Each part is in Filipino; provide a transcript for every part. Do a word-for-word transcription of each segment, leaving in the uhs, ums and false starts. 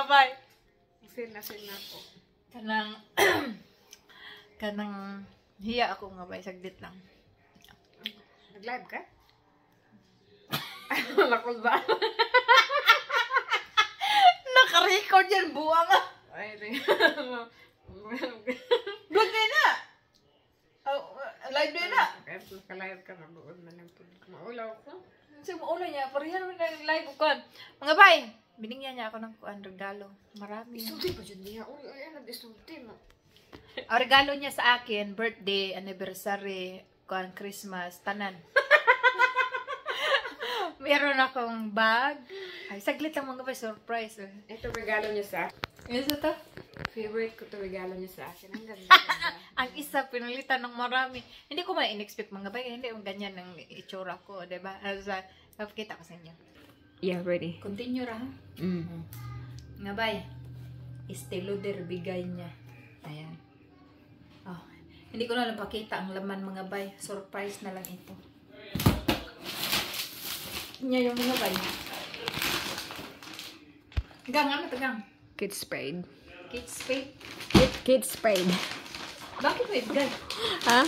bay. Sin na sin ako. Kanang kanang hiya ako nga bay saglit lang. Nag-live ka? Nakul ba? Naka-record yan buwang ah. Ay, rin. Good day na. Oh, live day na. Kaya naka-live ka na doon na lang. Maulaw ko. Kasi maulo niya, parihan mo na live ko kan. Mga bay, binigyan niya ako ng kuan regalo. Marami. Isulti pa dyan niya. Uy, ay, nag-isulti mo. Ang regalo niya sa akin, birthday, anniversary, kuan Christmas, tanan. Meron akong bag. Ay, saglit lang mga bay, surprise. Eh. Ito regalo niya sa akin. Ano to? Favorite ko to regalo niya sa akin. Ang ganda. Ang isa, pinalitan ng marami. Hindi ko ma-in-expect mga bay. Hindi yung ganyan ng itsura ko, diba? Asa, kita ko sa inyo. Yeah, ready. Continue ra, ha? Mm. Nga bay, estiloder bigay niya. Ayan. Oh, hindi ko na lang pakita ang laman mga bay. Surprise na lang ito. Niya yung mga bay. Gang, ano ito gang? Kid Spade. Kid Spade? Kid, Kid Spade. Bakit ba ito gang? Ha?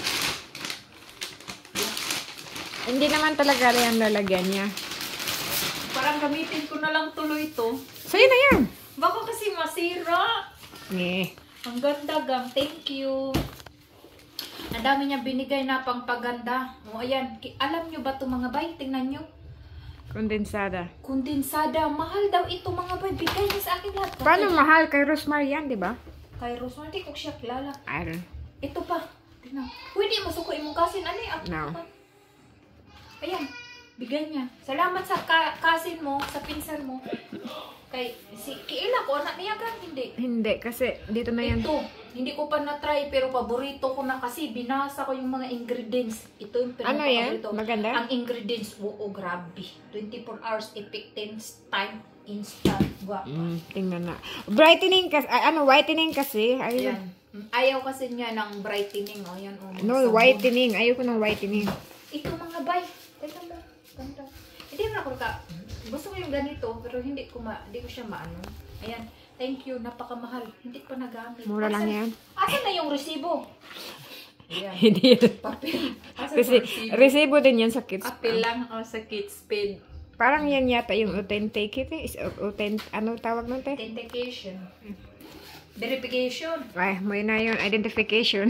Hindi naman talaga yan lalagyan niya. Parang gamitin ko na lang tuloy ito. Sa'yo na yan. Baka kasi masira. Eh. Ang ganda gang. Thank you. Ang dami niya binigay na pang paganda. O ayan. Alam nyo ba ito mga bay? Tingnan nyo. Kondensada. Kondensada. Mahal daw ito mga bay. Bigay niya sa akin lahat. Paano mahal? Kay Rosemary yan, di ba? Kay Rosemary. Hindi ko siya kilala. I don't. Ito pa. Tingnan. Pwede masuko imong kasin. Ano eh? No. Ayan. Bigay niya. Salamat sa ka kasin mo. Sa pinsan mo. Kay si Kiila ko. Anak niya gan. Hindi. Hindi, kasi dito na yan. Ito. Hindi ko pa na-try. Pero paborito ko na kasi. Binasa ko yung mga ingredients. Ito yung Ano yan? pinaka-paborito. Maganda? Ang ingredients. Oo, grabe. twenty-four hours effective time instant. Guwapo. Mm, tingnan na. Brightening kasi, ano, whitening kasi. Ayun. Ayan. Ayaw kasi niya ng brightening. O, yan. O, No, sabon. whitening. Ayoko ng whitening. Ito mga bay. Tignan mo. Ganda. Hindi mo na ako ka. Gusto ko yung ganito. Pero hindi ko ma, hindi ko siya maano. Ayan. Thank you. Napakamahal. Hindi ko nagamit. Mura lang yan. Asan na yung resibo? Ayan. Hindi yun. Papel. Asan Kasi, yung resibo? resibo din yan sa kids. Papel lang o sa kids pin. Parang yan yata yung authenticity. Is authentic, ano tawag nun, te? Authentication. Verification. Ay, may na yun. Identification.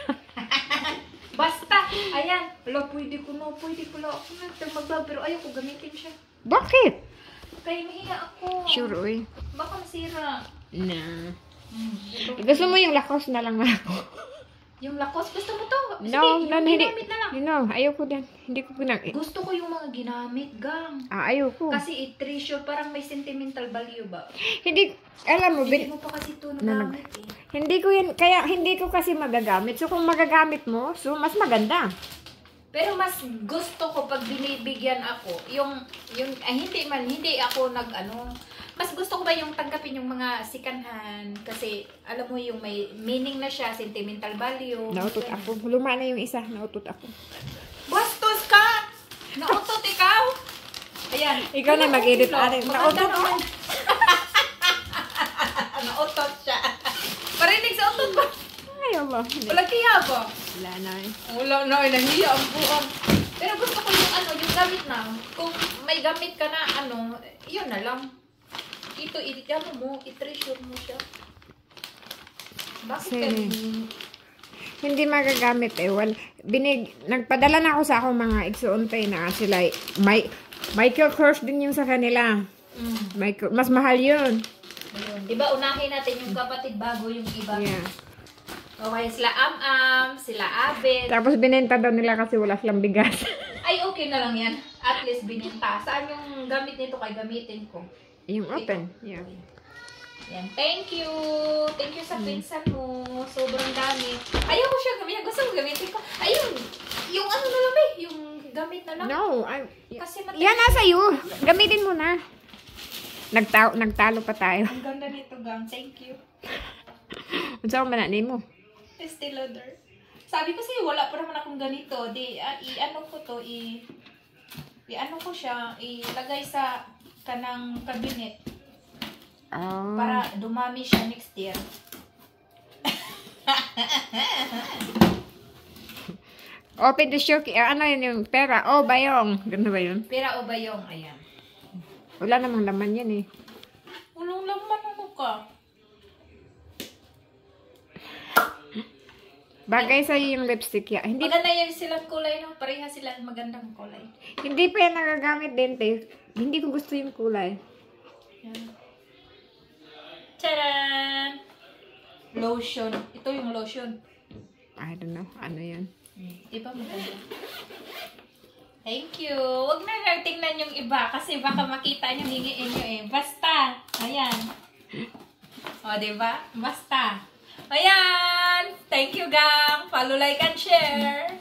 Basta. Ayan. Wala, pwede ko no. Pwede ko lang. Ako na magbab. Pero ayaw ko gamitin siya. Bakit? Kaya mahiya ako. Sure, uy. Baka masira. Na. Hmm, ito. Gusto mo yung lakos na lang na ako? Yung lakos, gusto mo to? Sige, No, yung no, hindi. ginamit na lang. No, ayoko din. Hindi ko pinag... Gusto ko yung mga ginamit, gang. Ah, ayoko. Kasi i-treasure, parang may sentimental value ba? Hindi, alam mo, Hindi bin, mo pa kasi ito Na- nagamit eh. hindi ko yan, kaya hindi ko kasi magagamit. So, kung magagamit mo, so, mas maganda. Pero mas gusto ko pag binibigyan ako, yung, yung, ay hindi man, hindi ako nag, ano, mas gusto ko ba yung tanggapin yung mga sikanhan kasi alam mo yung may meaning na siya, sentimental value. Nautot ako. Luma na yung isa. Nautot ako. Bastos ka! Nautot ikaw! Ayan. Ikaw na mag-edit, Ano, ate. maganda Nautot naman. Nautot siya. Parinig sa utot ba? Ay, Allah. Wala kaya ba? Wala na eh. Wala na, ay nahiya ang buong. Pero gusto ko yung ano, yung gamit na. Kung may gamit ka na ano, yun na lang. Ito, i-ano mo, i-treasure mo siya. Bakit Kasi, ka hindi magagamit eh. Well, binig, nagpadala na ako sa akong mga igsuuntay na sila. May, Michael Kors din yung sa kanila. Mm. Michael, mas mahal yun. Ayun. Diba unahin natin yung kapatid bago yung iba? Yeah. Okay, sila Am-Am, sila Abed. Tapos binenta daw nila kasi wala silang bigas. Ay, okay na lang yan. At least binenta. Saan yung gamit nito kay gamitin ko? Yung open. Yeah. Yan. Thank you. Thank you sa pinsan mo. Sobrang dami. Ayaw ko siya gamitin. Gusto ko gamitin ko. Ayun. Yung ano na lang eh. Yung gamit na lang. No, I, Kasi matagal. yan nasa iyo. Gamitin mo na. Nagta nagtalo pa tayo. Ang ganda nito, gang. Thank you. Ano sa mananin mo? Estee Lauder. Sabi ko sa'yo, wala pa naman akong ganito. Di, uh, i-ano ko to, i- i-ano ko siya, ilagay sa kanang cabinet. Oh. Para dumami siya next year. Open the show. Ano yun yung pera? Oh, bayong. Ganda ba yun? Pera o bayong, ayan. Wala namang laman yan eh. Ulong laman ako ka. Bagay sa'yo yung lipstick ya. Hindi, Maganda yan silang kulay, no? Pareha sila magandang kulay. hindi pa yan nagagamit din, te. Hindi ko gusto yung kulay. Yan. Tcharan! Lotion. Ito yung lotion. I don't know. Ano yun? Diba maganda? Thank you. Huwag na lang tingnan yung iba kasi baka makita nyo, hingiin nyo eh. Basta. Ayan. O, diba? Basta. Ayan. Thank you, gang. Follow, like, and share.